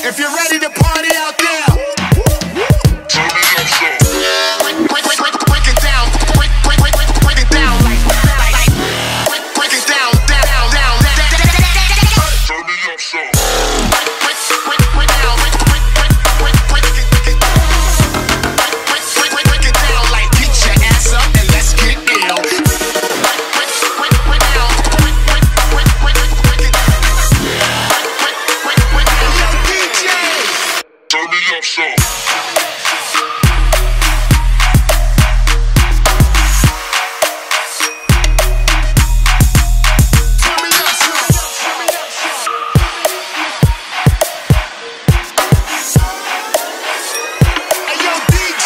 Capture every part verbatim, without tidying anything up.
If you're ready to party out there, turn me up so. Break, break, break, break, break it down. Break, break, break, break, break it down. Like, like, break, break it down, down, down, down. Turn me up so. Break, break, break, break down. Break, break, break, break, break it, break it. Break, break, break, break it down. Like, get your ass up and let's get ill. Break, break, break, break down. Break, break, break, break, break it. Break, break, break, break down. Yo, D J. Turn me up so.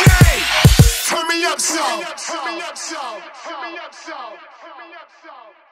So, turn me up so, turn me up so, turn me up so, turn me up so.